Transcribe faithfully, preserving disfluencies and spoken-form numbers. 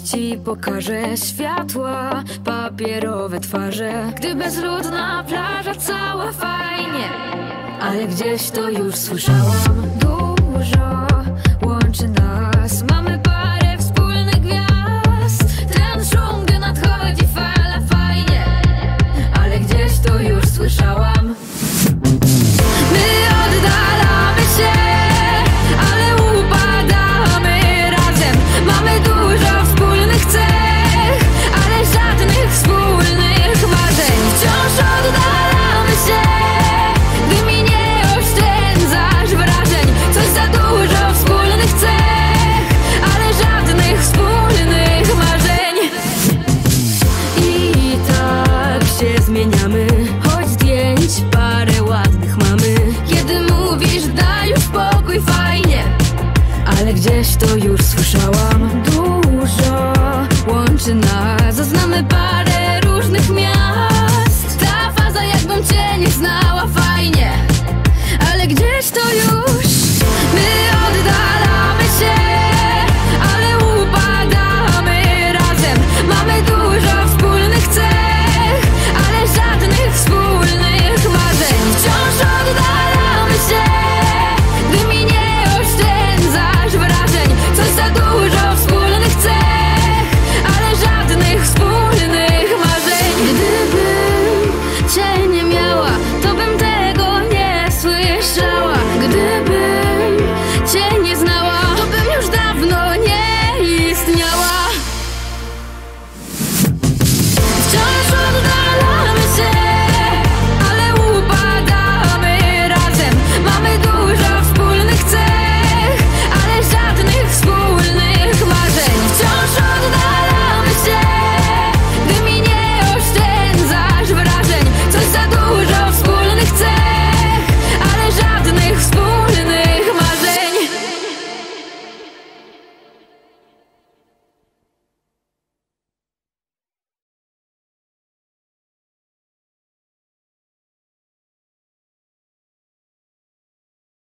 ci pokażę światła, papierowe twarze. Gdy bezludna plaża, cała fajnie, ale gdzieś to już słyszałam. Dużo łączy nas, mamy parę wspólnych gwiazd. Ten szum, gdy nadchodzi fala, fajnie, ale gdzieś to już słyszałam. My oddalamy się, ale upadamy razem. Mamy dużo wspólnych cech, ale żadnych wspólnych marzeń. Wciąż oddalamy się, gdy mi nie oszczędzasz wrażeń. Coś za dużo wspólnych cech, ale żadnych wspólnych marzeń. I tak się zmieniamy, choć zdjęć parę ładnych mamy. Kiedy mówisz daj już spokój, fajnie, ale gdzieś to już słyszałam.